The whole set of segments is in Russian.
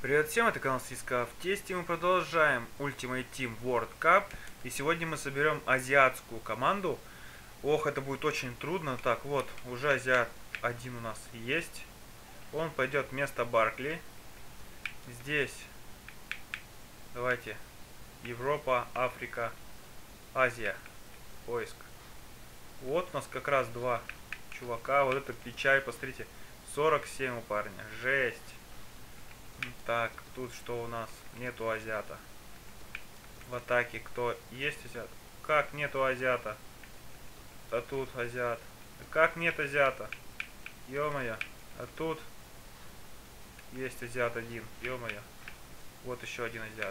Привет всем, это канал Свиска в тесте. Мы продолжаем Ultimate Team World Cup. И сегодня мы соберем азиатскую команду. Ох, это будет очень трудно. Так, вот, уже азиат один у нас есть. Он пойдет вместо Баркли. Здесь, давайте, Европа, Африка, Азия. Поиск. Вот у нас как раз два чувака. Вот это печаль, посмотрите. 47 у парня. Жесть. Так, тут что у нас? Нету азиата. В атаке кто? Есть азиат? Как нету азиата? А тут азиат. Как нет азиата? Ё-моё. А тут есть азиат один. Ё-моё. Вот еще один азиат.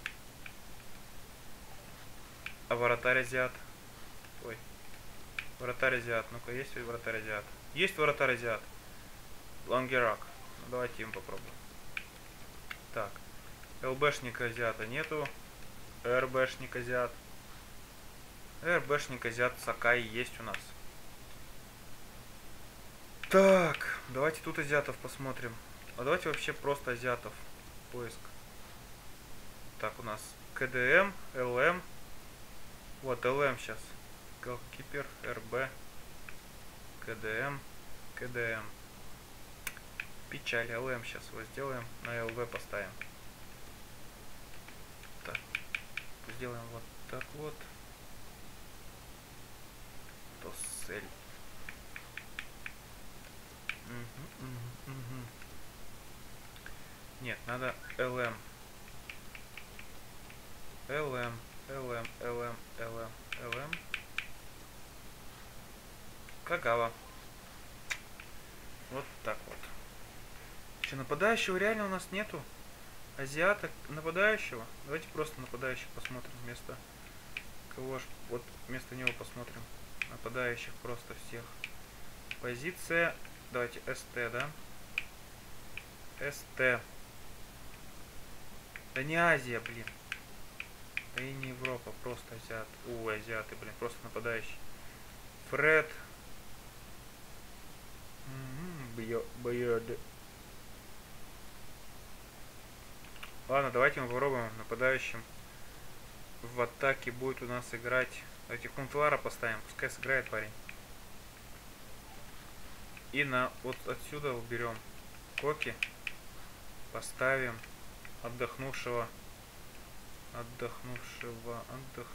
А вратарь азиат? Ой. Вратарь азиат. Ну-ка, есть вратарь азиат? Есть вратарь азиат. Лангерак. Ну, давайте им попробуем. Так. ЛБшник азиата нету. РБшник азиат. РБшник азиат Сакай есть у нас. Так, давайте тут азиатов посмотрим. А давайте вообще просто азиатов. Поиск. Так, у нас КДМ, ЛМ. Вот, ЛМ сейчас. Голкипер, РБ. КДМ, КДМ. Печаль, ЛМ сейчас его сделаем. На ЛВ поставим. Так. Сделаем вот так вот. Тоссель. Угу. Нет, надо ЛМ. ЛМ. Кагава. Вот так вот. Че, нападающего реально у нас нету? Азиата нападающего? Давайте просто нападающих посмотрим вместо кого ж. Вот вместо него посмотрим. Нападающих просто всех. Позиция. Давайте СТ, да? СТ. Да не Азия, блин. Да и не Европа, просто азиат. Азиаты, блин, просто нападающий. Фред. Бьёд. Ладно, давайте мы попробуем нападающим. В атаке будет у нас играть. Давайте Кунтлара поставим, пускай сыграет парень. И на вот отсюда уберем Коки. Поставим отдохнувшего. Отдохнувшего.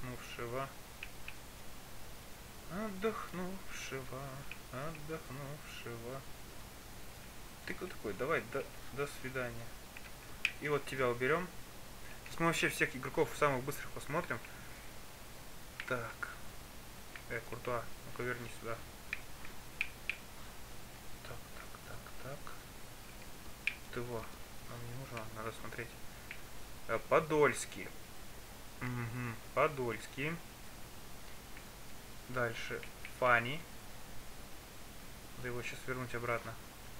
Ты кто такой? Давай, до свидания. И вот тебя уберем. Сейчас мы вообще всех игроков самых быстрых посмотрим. Так. Куртуа, ну-ка верни сюда. Так. Ты его. Нам не нужно, надо смотреть. Подольский. Угу. Подольский. Дальше. Фани. Надо его сейчас вернуть обратно.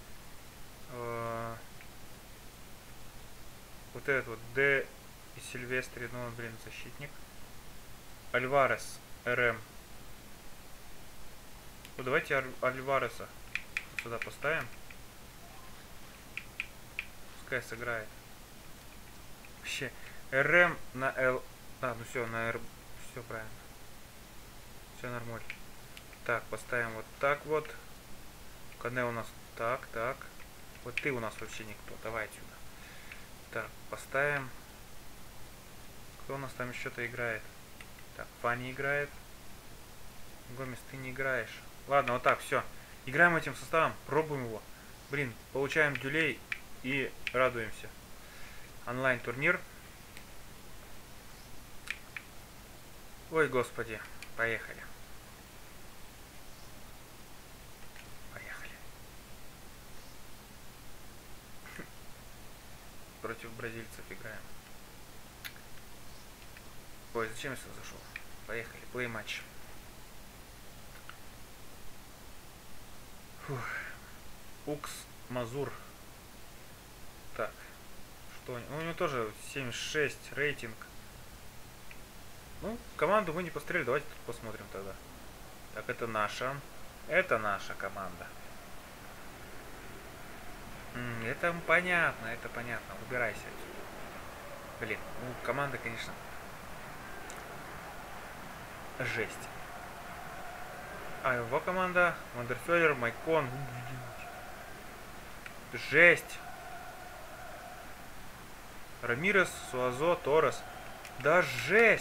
Вот этот вот Д и Сильвестри, ну он, блин, защитник. Альварес, РМ. Ну давайте Альвареса сюда поставим. Пускай сыграет. Вообще, РМ на Л. А, ну все, на Р. Все правильно. Все нормально. Так, поставим вот так вот. Кане у нас так. Вот ты у нас вообще никто. Давай отсюда. Так, поставим. Кто у нас там еще-то играет? Так, Фанни играет. Гомес, ты не играешь. Ладно, вот так, все. Играем этим составом, пробуем его. Блин, получаем дюлей и радуемся. Онлайн турнир. Ой, господи. Поехали. Против бразильцев играем. Ой, зачем я сюда зашел? Поехали, плей матч. Укс Мазур. Так. Что? У него тоже 76 рейтинг. Ну, команду мы не посмотрели. Давайте тут посмотрим тогда. Так, это наша. Это наша команда. Это понятно, это понятно. Убирайся отсюда. Блин, ну команда, конечно, жесть. А его команда Вандерфеллер, Майкон. Жесть. Рамирес, Суазо, Торрес. Да жесть.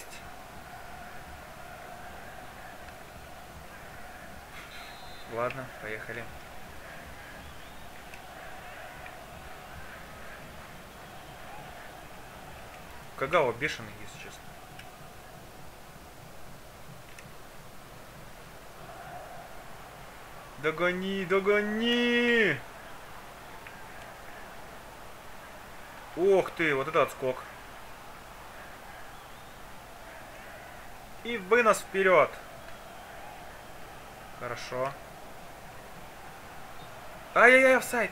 Ладно, поехали. Кагава бешеный, если честно. Догони, догони! Ох ты, вот это отскок. И вынос вперед. Хорошо. Ай-яй-яй, офсайд.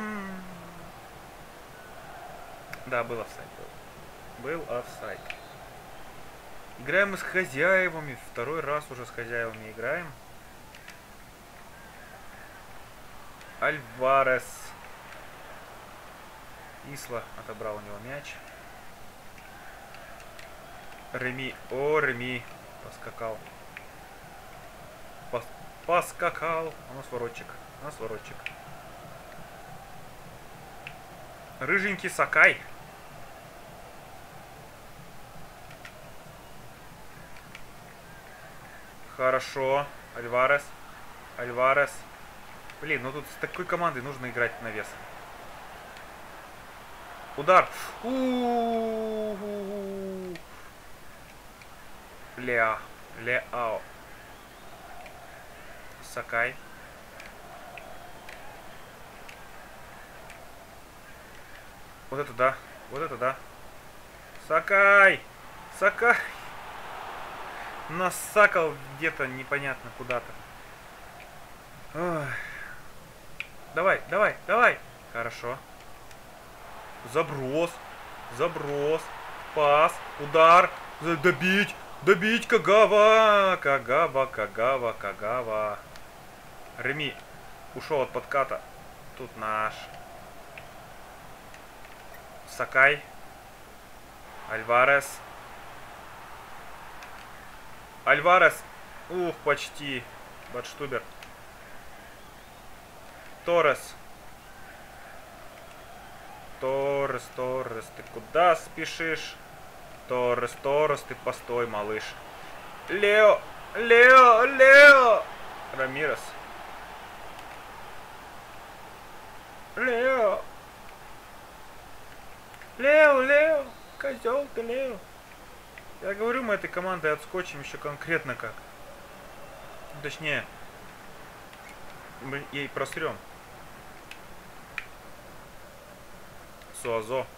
Да, был офсайд. Был офсайд. Играем мы с хозяевами. Второй раз уже с хозяевами играем. Альварес. Исла отобрал у него мяч. Реми. О, Реми. Поскакал. Поскакал. У нас воротчик. У нас воротчик. Рыженький Сакай. Хорошо. Альварес. Альварес. Блин, ну тут с такой командой нужно играть на вес. Удар. Леао. Сакай. Вот это да. Вот это да. Сакай. Сакай. Насакал где-то непонятно куда-то. Давай, давай, давай. Хорошо. Заброс. Заброс. Пас. Удар. Добить. Добить. Кагава. Кагава, Кагава, Кагава. Реми ушел от подката. Тут наш. Сакай. Альварес. Альварес. Ух, почти. Батштубер. Торрес. Торрес, Торрес, ты куда спешишь? Торрес, Торрес, ты постой, малыш. Лео, Лео, Лео. Рамирес. Лео. Лео, Лео. Козел ты, Лео. Я говорю, мы этой командой отскочим еще конкретно как. Точнее, мы ей просрем. Суазо.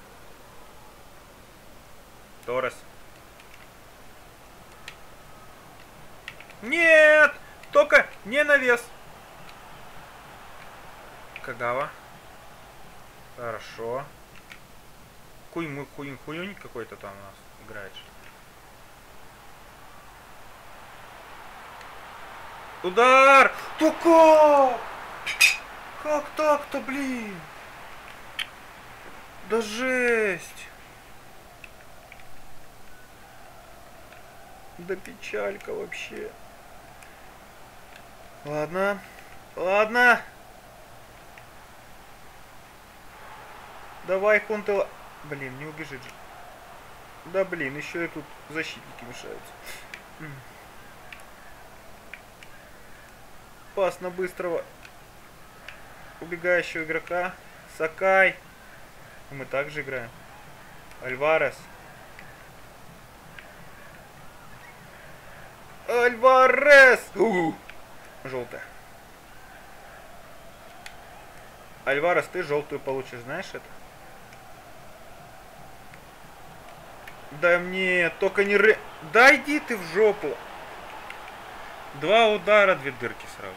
Торрес. Нет! Только не навес. Кагава. Хорошо. Хуюнь какой-то там у нас играет. Удар! Только! Как так-то, блин? Да жесть! Да печалька вообще. Ладно. Ладно. Давай, Хунтела. Блин, не убежит же. Да блин, еще и тут защитники мешаются. Пас на быстрого убегающего игрока. Сакай. Мы также играем. Альварес. Альварес! Желтая. Альварес, ты желтую получишь, знаешь это? Да мне, только не ры... Да иди ты в жопу! 2 удара, 2 дырки сразу.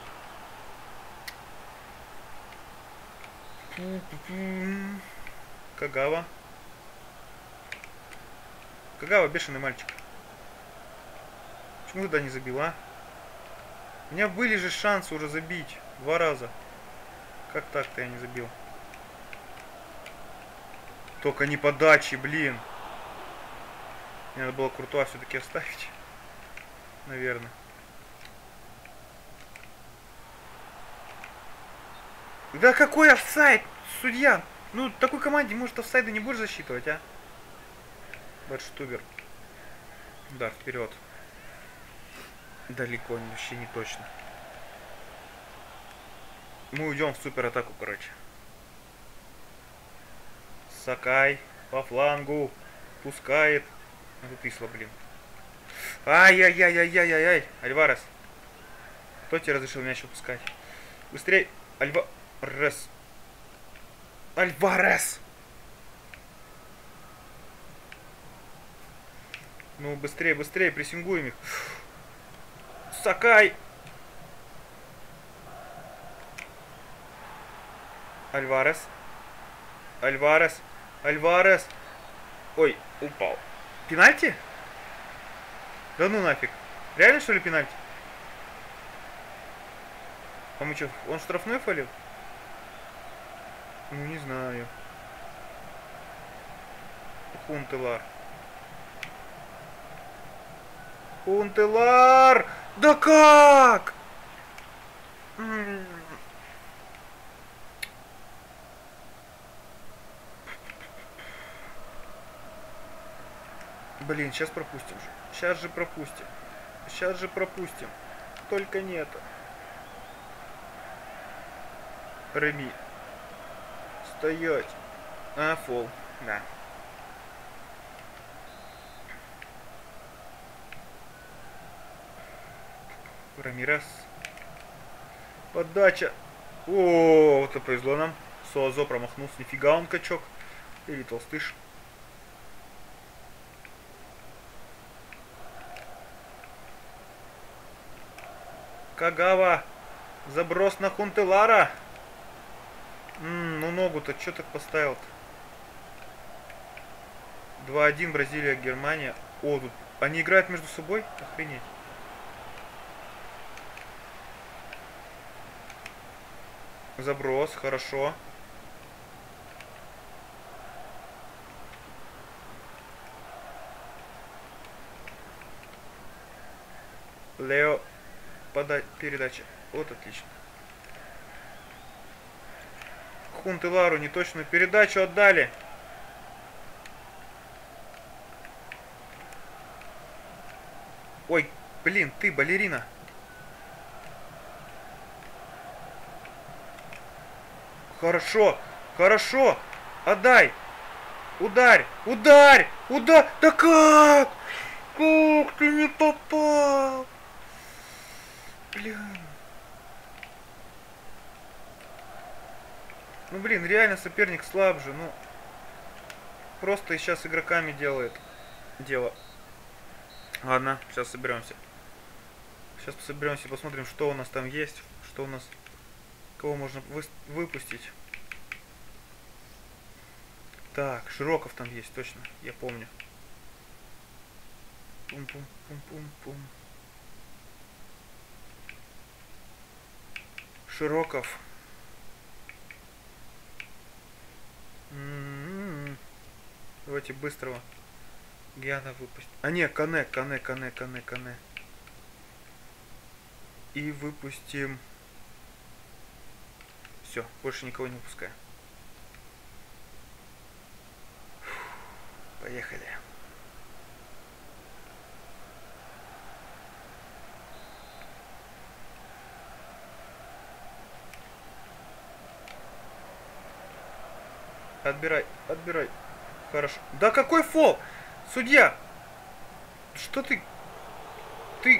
Кагава. Кагава, бешеный мальчик. Почему туда не забил, а? У меня были же шансы уже забить. 2 раза. Как так-то я не забил? Только не подачи, блин. Мне надо было Куртуа все-таки оставить. Наверное. Да какой офсайд, судья? Ну, такой команде, может, офсайда не будешь засчитывать, а? Бадштубер. Удар вперед. Далеко, вообще не точно. Мы уйдем в супер атаку, короче. Сакай по флангу. Пускает. А тут Исла, блин. Ай-яй-яй-яй-яй-яй-яй. Альварес. Кто тебе разрешил мяч выпускать? Быстрей. Альварес. Альварес! Ну, быстрее, быстрее, прессингуем их. Сакай! Альварес. Альварес. Альварес. Ой, упал. Пенальти? Да ну нафиг. Реально, что ли, пенальти? А мы что, он штрафной фалил? Ну, не знаю. Хунтелар. Хунтелар! Да как? Блин, сейчас пропустим же. Сейчас же пропустим. Сейчас же пропустим. Только не это. Реми. Стоять. А, фол. Да. Рамирес. Подача. О, вот это повезло нам. Суазо промахнулся. Нифига он качок. Или толстыш. Кагава. Заброс на Хунтелара. Ну ногу-то что так поставил-то? 2-1 Бразилия, Германия. О, тут они играют между собой? Охренеть. Заброс, хорошо. Лео. Передача. Вот отлично. Хунтелару неточную передачу отдали. Ой, блин, ты балерина. Хорошо, хорошо. Отдай. Ударь, ударь, ударь. Да как? Как ты не попал? Блин. Ну блин, реально соперник слабже. Ну просто сейчас игроками делает дело. Ладно, сейчас соберемся. Сейчас соберемся, посмотрим, что у нас там есть, что у нас, кого можно выпустить. Так, Широков там есть, точно, я помню. Пум-пум-пум-пум-пум. Широков. Давайте быстрого Гиана выпустим. А не, Кане. И выпустим. Все, больше никого не выпускаем. Поехали. Отбирай, отбирай. Хорошо. Да какой фол? Судья! Что ты? Ты...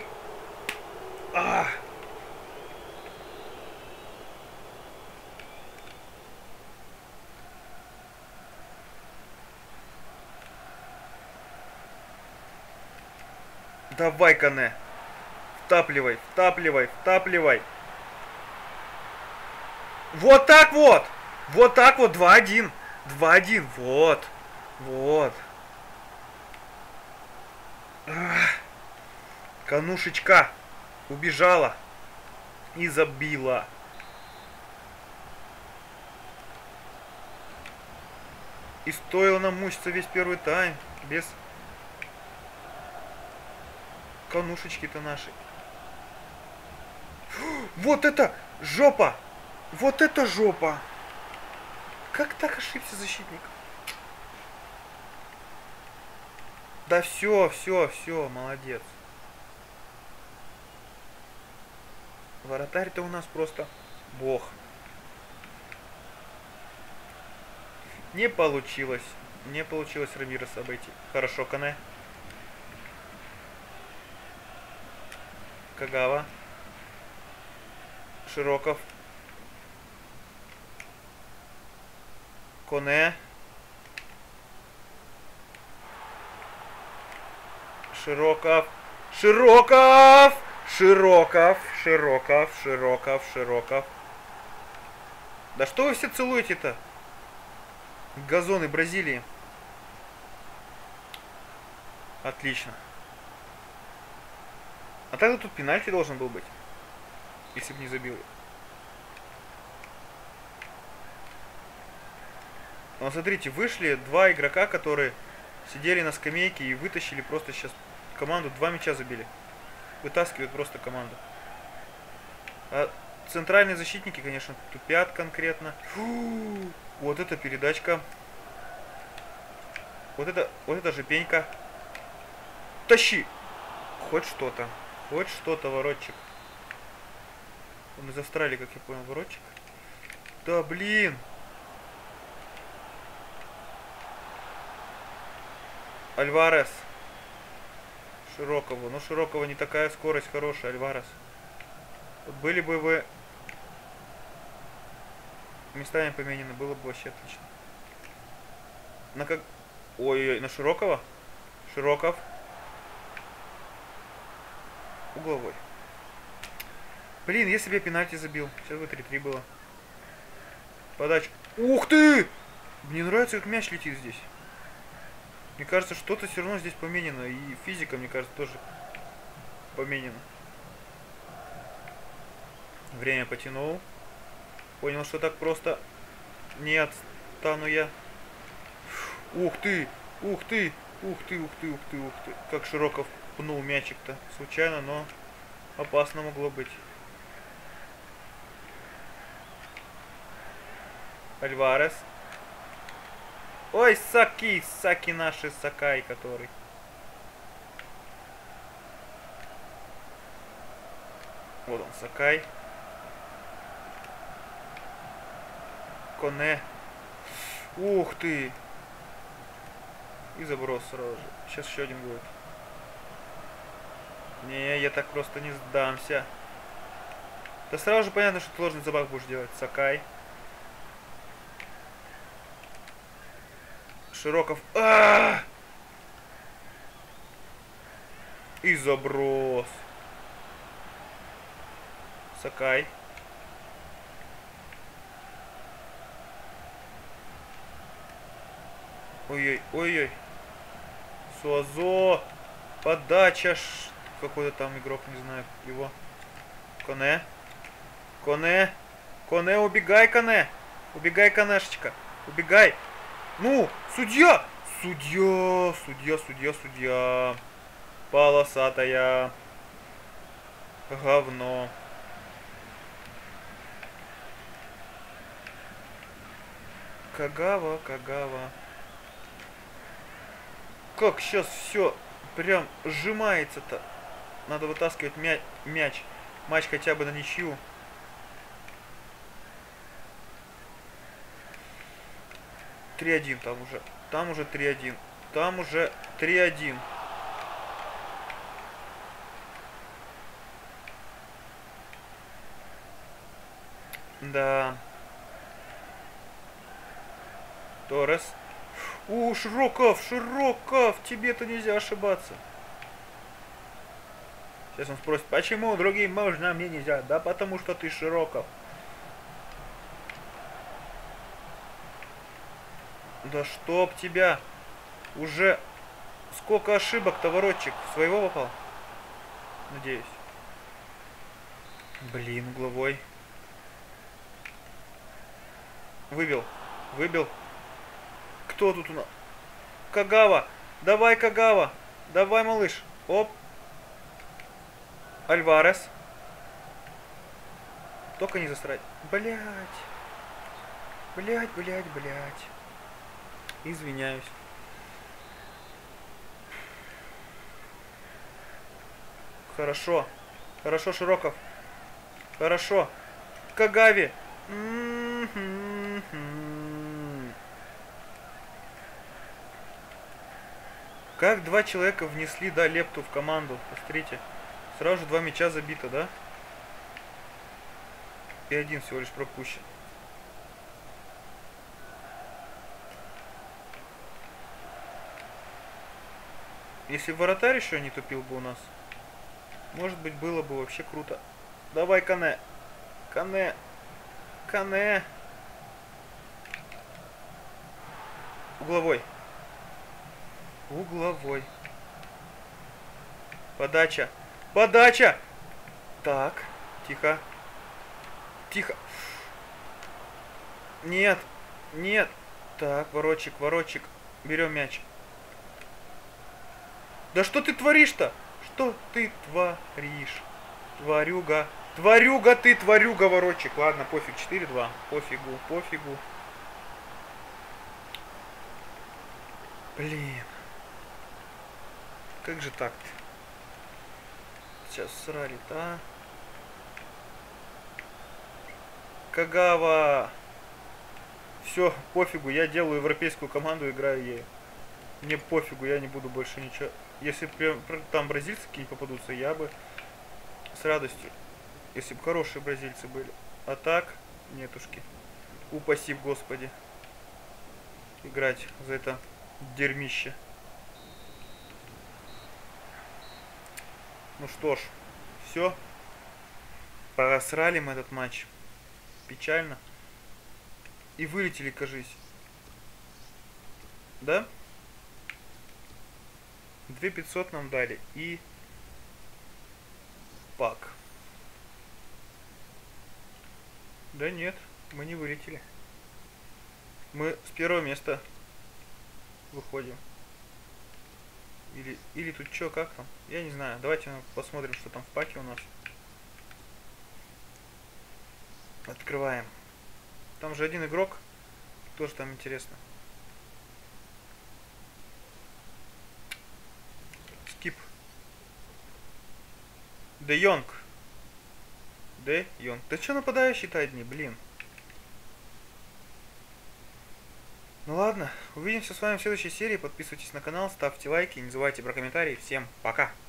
Давай, Кане. Втапливай, втапливай, втапливай. Вот так вот. Вот так вот, 2-1. 2-1, вот. Вот. Канушечка убежала и забила. И стоило нам мучиться весь первый тайм. Без конушечки-то нашей. Вот это жопа! Вот это жопа! Как так ошибся защитник? Да все, все, все, молодец. Вратарь-то у нас просто бог. Не получилось. Не получилось Рамиреса обойти. Хорошо, Кане. Кагава. Широков. Коне. Широков. Широков! Широков. Широков. Широков. Широков. Да что вы все целуете-то? Газоны Бразилии. Отлично. А тогда тут пенальти должен был быть. Если бы не забил. Но смотрите, вышли два игрока, которые сидели на скамейке и вытащили просто сейчас команду. 2 мяча забили. Вытаскивают просто команду. А центральные защитники, конечно, тупят конкретно. Фу, вот это передачка. Вот это же пенька. Тащи! Хоть что-то. Хоть что-то, воротчик. Он из Австралии, как я понял, воротчик. Да блин! Альварес. Широкову. Но Широкого не такая скорость хорошая, Альварес. Вот были бы вы местами поменены, было бы вообще отлично. На как... Ой-ой-ой, на Широкого? Широков. Угловой. Блин, если бы я пенальти забил. Сейчас бы 3-3 было. Подача. Ух ты! Мне нравится, как мяч летит здесь. Мне кажется, что-то все равно здесь поменено. И физика, мне кажется, тоже поменена. Время потянул. Понял, что так просто не отстану я. Ух ты! Ух ты! Ух ты, ух ты, ух ты, ух ты. Как Широков пнул мячик-то. Случайно, но опасно могло быть. Альварес. Ой, Саки наши, Сакай, который. Вот он, Сакай. Коне. Ух ты. И заброс сразу же. Сейчас еще один будет. Не, я так просто не сдамся. Да сразу же понятно, что ты ложный забах будешь делать. Сакай. Широков. И заброс. Сакай. Ой-ой, ой-ой. Суазо. Подача. Какой-то там игрок, не знаю его. Коне. Коне. Коне, убегай, Коне. Убегай, Конешечка. Убегай. Ну, судья. Судья. Судья, судья, судья. Полосатая. Говно. Кагава, Кагава. Как сейчас все прям сжимается-то. Надо вытаскивать мяч. Матч хотя бы на ничью. (3-1) там уже. Там уже 3-1. Там уже 3-1. Да. Торрес. Широков, Широков, тебе-то нельзя ошибаться. Сейчас он спросит, почему другим можно, а мне нельзя? Да потому что ты Широков. Да чтоб тебя. Уже сколько ошибок-то, воротчик. Своего попал? Надеюсь. Блин, угловой. Выбил. Выбил. Кто тут у нас? Кагава. Давай, Кагава. Давай, малыш. Оп. Альварес. Только не засрать. Блять. Блять, блять, блять. Извиняюсь. Хорошо. Хорошо, Широков. Хорошо. Кагави. Как два человека внесли, да, лепту в команду. Посмотрите. Сразу же 2 мяча забито, да? И 1 всего лишь пропущен. Если вратарь еще не тупил бы у нас, может быть, было бы вообще круто. Давай, Кане. Кане. Кане. Угловой. Угловой. Подача. Подача! Так, тихо. Тихо. Нет. Нет. Так, ворочик, ворочик. Берем мяч. Да что ты творишь-то? Что ты творишь? Тварюга. Тварюга ты, тварюга, ворочик. Ладно, пофиг, 4-2. Пофигу, пофигу. Блин. Как же так-то? Сейчас срали-то, а? Кагава. Все, пофигу, я делаю европейскую команду, играю ею. Мне пофигу, я не буду больше ничего. Если там бразильцы какие-нибудь попадутся, я бы с радостью. Если бы хорошие бразильцы были. А так, нетушки. Упаси, Господи. Играть за это дерьмище. Ну что ж, все. Просрали мы этот матч. Печально. И вылетели, кажись. Да? 2500 нам дали. И пак. Да нет, мы не вылетели. Мы с первого места выходим. Или тут что, как там? Я не знаю. Давайте посмотрим, что там в паке у нас. Открываем. Там же один игрок. Тоже там интересно. Скип. Де Йонг. Де Йонг. Да что нападающий-то одни, блин. Ну ладно, увидимся с вами в следующей серии. Подписывайтесь на канал, ставьте лайки, не забывайте про комментарии. Всем пока!